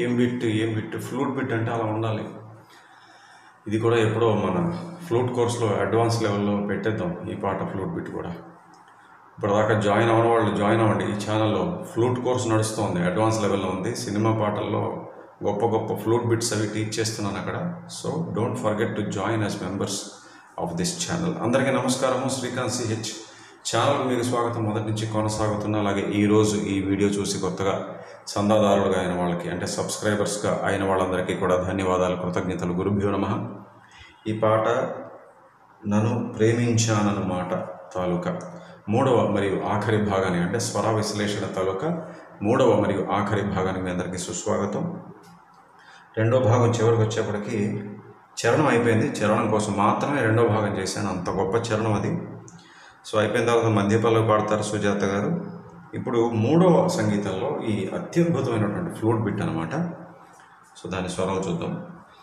ఏం bit flute bit అంటే అలా ఉండాలి. ఇది కూడా ఎప్పుడో మన ఫ్లూట్ కోర్స్లో అడ్వాన్స్ లెవెల్లో పెట్టేద్దాం ఈ పాట ఫ్లూట్ బిట్ కూడా. ఇప్పటిదాకా జాయిన్ అవ్వని వాళ్ళు జాయిన్ అవ్వండి. ఈ ఛానల్లో ఫ్లూట్ కోర్స్ నడుస్తుంది, అడ్వాన్స్ లెవెల్లో ఉంది. సినిమా పాటల్లో గొప్ప గొప్ప ఫ్లూట్ బిట్స్ అవి టీచ్ చేస్తున్నాను అక్కడ. So don't forget to join as members of this channel. అందరికీ నమస్కారము. శ్రీకాంత్ సిహెచ్ ఛానల్కి మీకు స్వాగతం. మొదటి నుంచి కొనసాగుతున్న అలాగే ఈరోజు ఈ వీడియో చూసి కొత్తగా చందాదారులుగా అయిన వాళ్ళకి అంటే సబ్స్క్రైబర్స్గా అయిన వాళ్ళందరికీ కూడా ధన్యవాదాలు, కృతజ్ఞతలు. గురుభ్యో నమః. ఈ పాట నన్ను ప్రేమించానన్నమాట తాలూకా మూడవ మరియు ఆఖరి భాగాన్ని అంటే స్వర విశ్లేషణ తాలూకా మూడవ మరియు ఆఖరి భాగానికి మీ అందరికీ సుస్వాగతం. రెండో భాగం చివరికి వచ్చేప్పటికి చరణం అయిపోయింది. చరణం కోసం మాత్రమే రెండో భాగం చేశాను, అంత గొప్ప చరణం అది. సో అయిపోయిన తర్వాత మధ్యపల్లవి పాడతారు సుజాత గారు. ఇప్పుడు మూడవ సంగీతంలో ఈ అత్యద్భుతమైనటువంటి ఫ్లూట్ బిట్ అనమాట. సో దాని స్వరాలు చూద్దాం.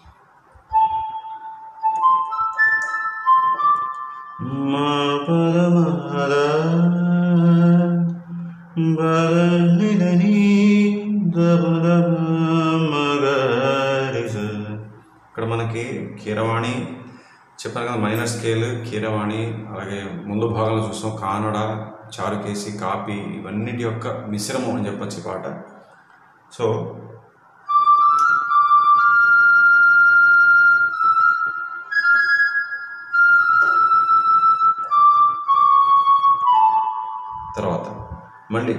ఇక్కడ మనకి కీరవాణి చెప్పాను కదా, మైనర్ స్కేల్, కీరవాణి, అలాగే ముందు భాగంలో చూస్తాం కానడ, చారుకేసి, కాపీ, ఇవన్నిటి యొక్క మిశ్రమం అని చెప్పచ్చు ఈ పాట. సో తర్వాత మళ్ళీ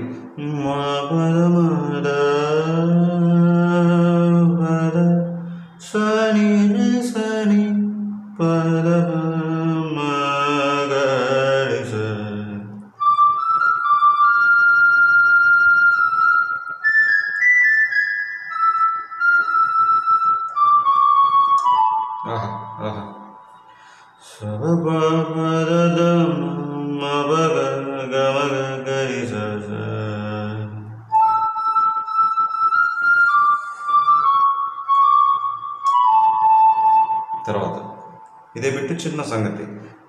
తర్వాత ఇదే బిట్టు చిన్న సంగతి.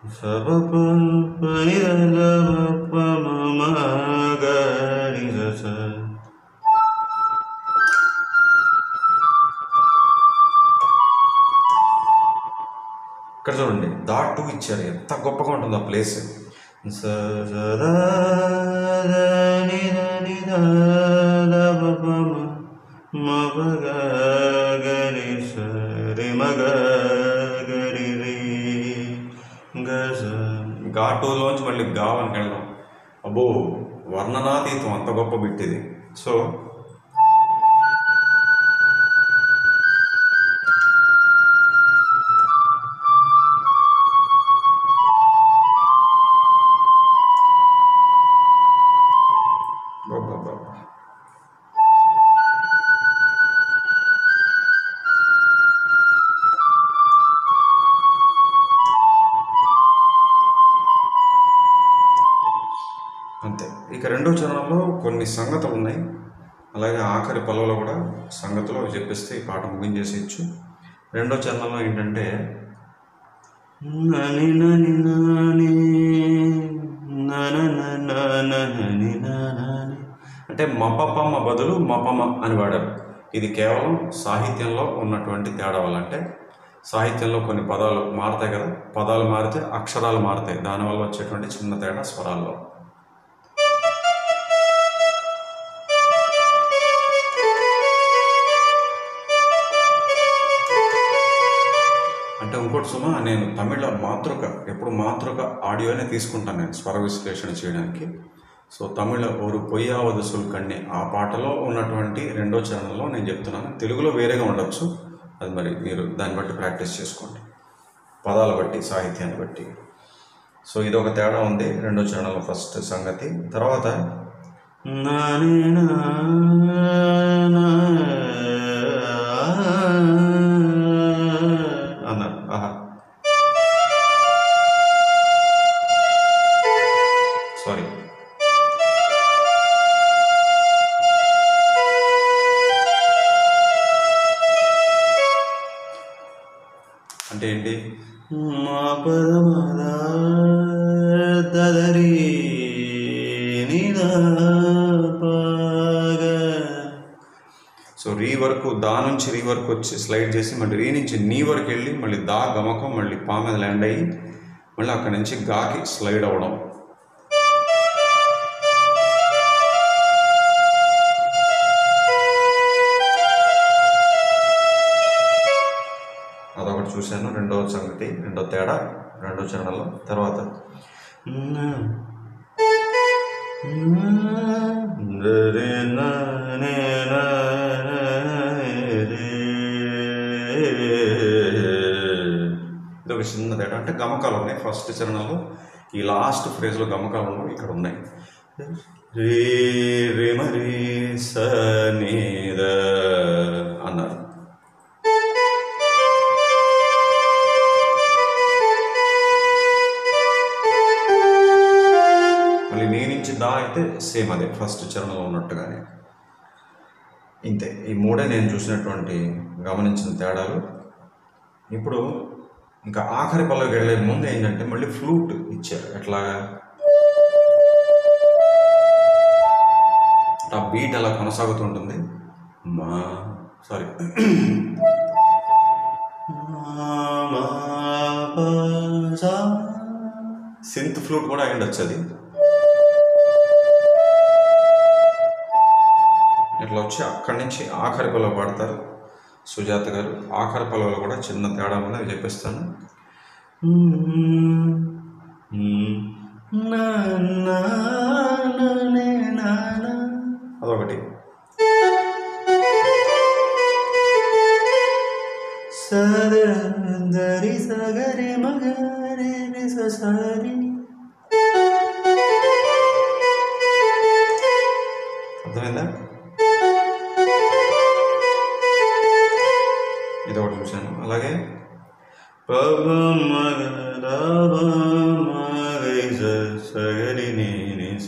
ఇక్కడ చూడండి డాట్ 2 ఇచ్చారు, ఎంత గొప్పగా ఉంటుంది ఆ ప్లేస్. ఘాటులోంచి మళ్ళీ గావానికి వెళ్ళడం, అబ్బో వర్ణనాతీతం, అంత గొప్ప బిట్ ఇది. సో అంతే. ఇక రెండో చరణంలో కొన్ని సంగతులు ఉన్నాయి, అలాగే ఆఖరి పల్లవిలో కూడా సంగతులు అవి చెప్పిస్తే ఈ పాట ముగించేసేయచ్చు. రెండో చరణంలో ఏంటంటే అంటే మపపమ్మ బదులు మపమ అని వాడారు. ఇది కేవలం సాహిత్యంలో ఉన్నటువంటి తేడా వల్ల. అంటే సాహిత్యంలో కొన్ని పదాలు మారుతాయి కదా, పదాలు మారితే అక్షరాలు మారుతాయి, దానివల్ల వచ్చేటువంటి చిన్న తేడా స్వరాల్లో. అంటే ఇంకోటి సుమా, నేను తమిళ మాతృక ఎప్పుడు మాతృక ఆడియోనే తీసుకుంటాను నేను స్వర విశ్లేషణ చేయడానికి. సో తమిళ ఒక పొయ్యావదు సుల్కన్ని ఆ పాటలో ఉన్నటువంటి రెండో చరణంలో నేను చెప్తున్నాను. తెలుగులో వేరేగా ఉండొచ్చు, అది మరి మీరు దాన్ని బట్టి ప్రాక్టీస్ చేసుకోండి, పదాల బట్టి, సాహిత్యాన్ని బట్టి. సో ఇది ఒక తేడా ఉంది రెండో చరణంలో ఫస్ట్ సంగతి. తర్వాత అన్నారు. ఆహా సారీ, అంటే ఏంటి, మా పదమదా దదరి రీ వరకు, దా నుంచి రీ వరకు వచ్చి స్లైడ్ చేసి మళ్ళీ రీ నుంచి నీ వరకు వెళ్ళి మళ్ళీ దా గమకం మళ్ళీ పా మీద ల్యాండ్ అయ్యి మళ్ళీ అక్కడి నుంచి గాకి స్లైడ్ అవ్వడం. అదొకటి చూశాను. రెండవ సంగతి, రెండో తేడా, రెండో చరణంలో. తర్వాత ఇది ఒక చిన్న తేడా, అంటే గమకాలు ఉన్నాయి ఫస్ట్ చరణంలో. ఈ లాస్ట్ ఫ్రేజ్లో గమకాలు ఉన్నాయి, ఇక్కడ ఉన్నాయి. రే రే మరి స నీ ద అన్నారు. మళ్ళీ నీ నుంచి దా అయితే సేమ్ అదే ఫస్ట్ చరణంలో ఉన్నట్టుగానే. ఇంతే, ఈ మూడే నేను చూసినటువంటి గమనించిన తేడాలు. ఇప్పుడు ఇంకా ఆఖరి పల్లవికి వెళ్ళే ముందు ఏంటంటే మళ్ళీ ఫ్లూట్ ఇచ్చారు. ఎట్లాగా ఆ బీట్ అలా కొనసాగుతుంటుంది. సింత్ ఫ్లూట్ కూడా అయ్యిండొచ్చు అది. ఇట్లా వచ్చి అక్కడి నుంచి ఆఖరి పల్లవి పాడతారు సుజాత గారు. ఆఖరి పల్లవిలో కూడా చిన్న తేడా ఉంది, అది చెప్పిస్తాను. అదొకటి. సదరి సగరి మగరి సరి. అర్థమైందా? ఇదొకటి చూశాను. అలాగే సగరి నీ స.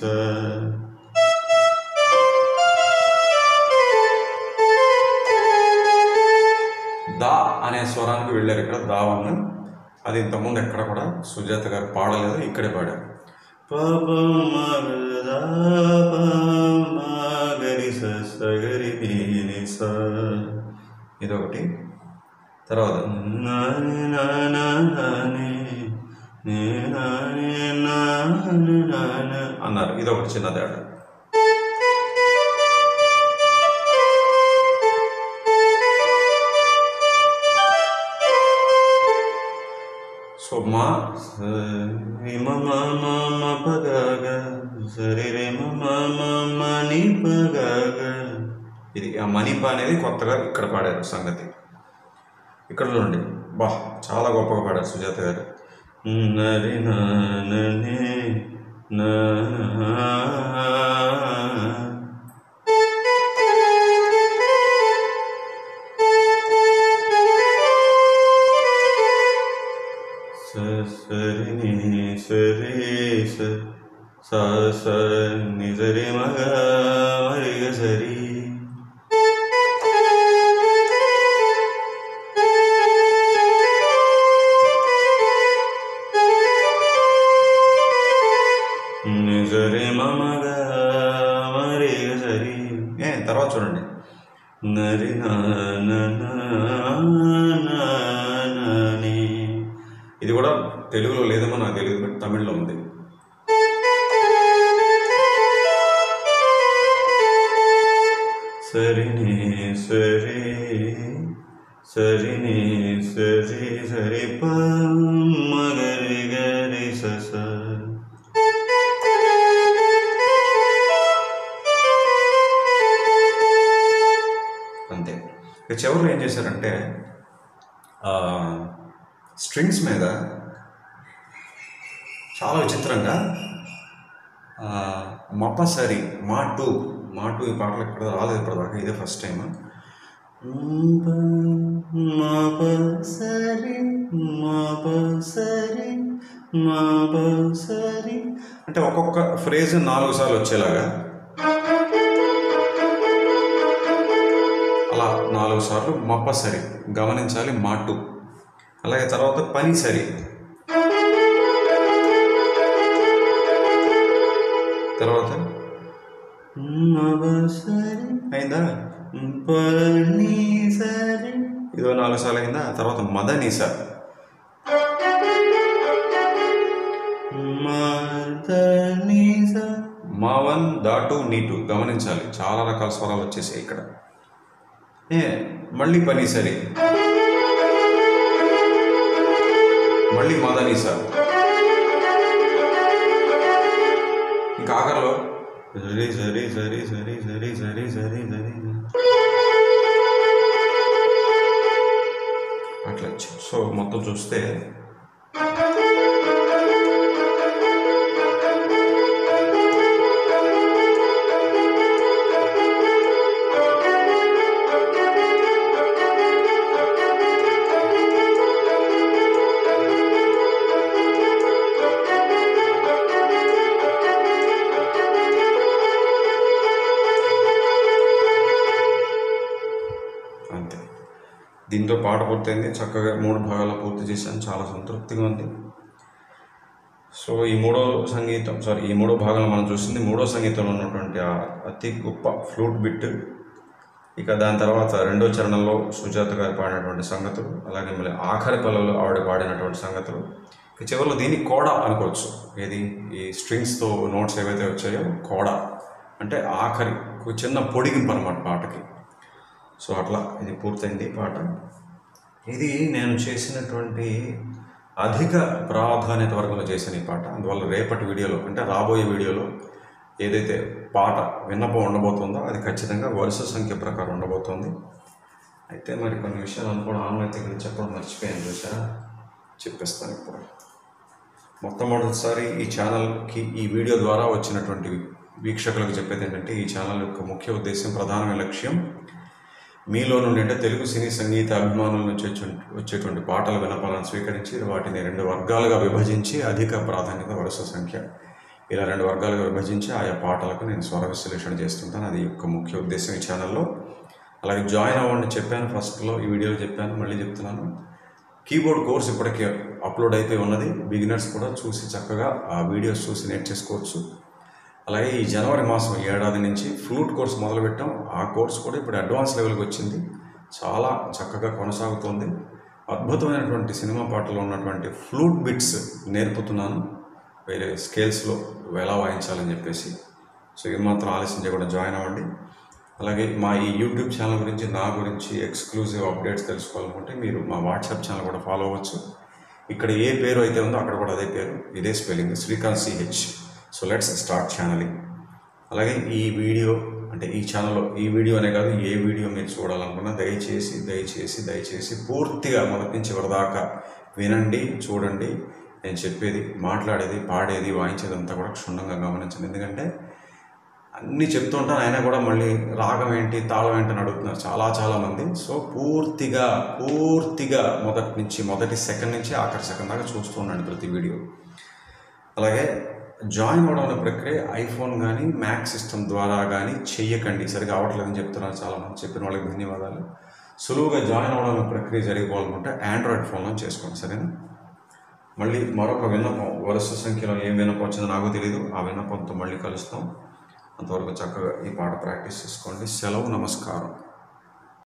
దా అనే స్వరానికి వెళ్ళారు ఇక్కడ, దావన్న. అది ఇంతకుముందు ఎక్కడ కూడా సుజాత గారు పాడలేదు, ఇక్కడే పాడారు. సగరి స, ఇదొకటి. తర్వాత అన్నారు, ఇదొకటి చిన్న తేడా. సో మా ఇది ఆ మణిప అనేది కొత్తగా ఇక్కడ పాడారు సంగతి. ఇక్కడ చూడండి, బా చాలా గొప్పగా పాడారు సుజాత గారు. నరి నని సరి సరి స నిజరి మగ మరిగ సరి. నిజరి మగ మరిగ సరి. తర్వాత చూడండి, నరి నాని. ఇది కూడా తెలుగులో లేదేమో నాకు తెలియదు, బట్ తమిళ్లో ఉంది. సరిని సరి సరిని సరి సరి ప మగరి గరి స. అంతే. ఇక చివరిలో ఏం చేశారంటే స్ట్రింగ్స్ మీద చాలా విచిత్రంగా మపసరి మాటు ఈ పాటలు ఎక్కడ రాలేదు ఇప్పటిదాకా, ఇదే ఫస్ట్ టైం. అంటే ఒక్కొక్క ఫ్రేజ్ 4 సార్లు వచ్చేలాగా, అలా 4 సార్లు మపసరి గమనించాలి, మాటు. అలాగే తర్వాత పని సరి, తర్వాత అయిందా పనీసరి ఇదో 4 సార్లు అయిందా. తర్వాత మదనీస మదనీస మా1 దాటు నీటు గమనించాలి. చాలా రకాల స్వరాలు వచ్చేసాయి ఇక్కడ. మళ్ళీ పనీసరి, మళ్ళీ మదనీస, ఇంకా ఆఖరిలో సరి సరి సరి సరి సరి సరి సరి సరి అట్లా వచ్చాయి. సో మొత్తం చూస్తే అంతే. దీంతో పాట పూర్తయింది. చక్కగా 3 భాగాలు పూర్తి చేశాను. చాలా సంతృప్తిగా ఉంది. సో ఈ మూడో భాగంలో మనం చూసింది మూడో సంగీతంలో ఉన్నటువంటి అతి గొప్ప ఫ్లూట్ బిట్. ఇక దాని తర్వాత రెండో చరణంలో సుజాత గారు పాడినటువంటి సంగతులు, అలాగే మళ్ళీ ఆఖరి పల్లెలో ఆవిడ పాడినటువంటి సంగతులు, ఇక చివరిలో దీన్ని కోడా అనుకోవచ్చు. ఏది ఈ స్ట్రింగ్స్తో నోట్స్ ఏవైతే వచ్చాయో కోడా అంటే ఆఖరి చిన్న పొడిగింపు అన్నమాట పాటకి. సో అట్లా ఇది పూర్తయింది పాట. ఇది నేను చేసినటువంటి అధిక ప్రాధాన్యత వర్గంలో చేసిన ఈ పాట. అందువల్ల రేపటి వీడియోలో అంటే రాబోయే వీడియోలో ఏదైతే పాట విన్నపం ఉండబోతుందో అది ఖచ్చితంగా వరుస సంఖ్య ప్రకారం ఉండబోతుంది. అయితే మరి కొన్ని విషయాలు అనుకోవడం ఆన్లైన్ దగ్గర చెప్పడం మర్చిపోయాను, చూసారా, చెప్పేస్తాను ఇప్పుడు. మొట్టమొదటిసారి ఈ ఛానల్కి ఈ వీడియో ద్వారా వచ్చినటువంటి వీక్షకులకు చెప్పేది ఏంటంటే, ఈ ఛానల్ యొక్క ముఖ్య ఉద్దేశం, ప్రధానమైన లక్ష్యం మీలో నుండి అంటే తెలుగు సినీ సంగీత అభిమానుల నుంచి వచ్చేటువంటి పాటల విన్నపాలను స్వీకరించి వాటిని 2 వర్గాలుగా విభజించి అధిక ప్రాధాన్యత వరుస సంఖ్య ఇలా 2 వర్గాలుగా విభజించి ఆయా పాటలకు నేను స్వర విశ్లేషణ చేస్తుంటాను. అది యొక్క ముఖ్య ఉద్దేశం ఈ ఛానల్లో. అలాగే జాయిన్ అవ్వండి చెప్పాను, ఫస్ట్లో ఈ వీడియోలో చెప్పాను, మళ్ళీ చెప్తున్నాను. కీబోర్డ్ కోర్స్ ఇప్పటికే అప్లోడ్ అయిపోయి ఉన్నది. బిగినర్స్ కూడా చూసి చక్కగా ఆ వీడియోస్ చూసి నేర్చేసుకోవచ్చు. అలాగే ఈ జనవరి మాసం ఏడాది నుంచి ఫ్లూట్ కోర్స్ మొదలుపెట్టాం. ఆ కోర్స్ కూడా ఇప్పుడు అడ్వాన్స్ లెవెల్కి వచ్చింది. చాలా చక్కగా కొనసాగుతోంది. అద్భుతమైనటువంటి సినిమా పాటల్లో ఉన్నటువంటి ఫ్లూట్ బిట్స్ నేర్పుతున్నాను, వేరే స్కేల్స్లో ఎలా వాయించాలని చెప్పేసి. సో ఏమాత్రం ఆలస్యం చేయకుండా జాయిన్ అవ్వండి. అలాగే మా ఈ యూట్యూబ్ ఛానల్ గురించి, నా గురించి ఎక్స్క్లూజివ్ అప్డేట్స్ తెలుసుకోవాలనుకుంటే మీరు మా వాట్సాప్ ఛానల్ కూడా ఫాలో అవ్వచ్చు. ఇక్కడ ఏ పేరు అయితే ఉందో అక్కడ కూడా అదే పేరు, ఇదే spelling, Srikanth CH. So let's start channelling. అలాగే ఈ వీడియో అంటే ఈ ఛానల్లో ఈ వీడియో అనే కాదు, ఏ వీడియో మీరు చూడాలనుకున్నా దయచేసి దయచేసి దయచేసి పూర్తిగా మొదటి నుంచి చివరిదాకా వినండి, చూడండి. నేను చెప్పేది, మాట్లాడేది, పాడేది, వాయించేది అంతా కూడా క్షుణ్ణంగా గమనించండి. ఎందుకంటే అన్నీ చెప్తుంటాను, అయినా కూడా మళ్ళీ రాగం ఏంటి, తాళం ఏంటి అని అడుగుతున్నారు చాలామంది. సో పూర్తిగా మొదటి సెకండ్ నుంచి ఆఖరి సెకండ్ దాకా చూస్తూ ఉండండి ప్రతి వీడియో. అలాగే జాయిన్ అవ్వడం అనే ప్రక్రియ ఐఫోన్ కానీ మ్యాక్ సిస్టమ్ ద్వారా కానీ చెయ్యకండి. సరిగా అవ్వట్లేదని చెప్తున్నారు చాలామంది. చెప్పిన వాళ్ళకి ధన్యవాదాలు. సులువుగా జాయిన్ అవ్వడం అనే ప్రక్రియ జరిగిపోవాలనుకుంటే ఆండ్రాయిడ్ ఫోన్లో చేసుకోండి, సరేనా. మళ్ళీ మరొక విన్నపం, వరుస సంఖ్యలో ఏం విన్నపం వచ్చిందో నాకు తెలియదు. ఆ విన్నపంతో మళ్ళీ కలుస్తాం. అంతవరకు చక్కగా ఈ పాట ప్రాక్టీస్ చేసుకోండి. సెలవు, నమస్కారం.